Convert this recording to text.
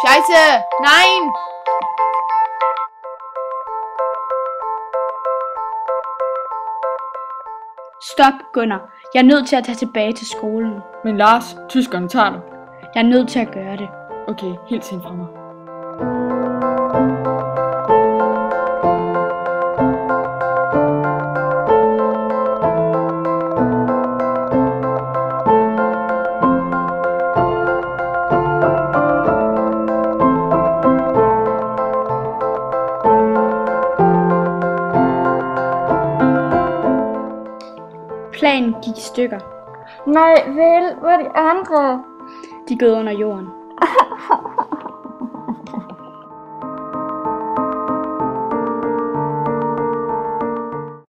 Scheiße! Nein! Stop, Gunnar. Jeg er nødt til at tage tilbage til skolen. Men Lars, tyskerne tager dig. Jeg er nødt til at gøre det. Okay, helt sent fra mig. Planen gik i stykker. Nej, vel, hvor er de andre? De er gået under jorden.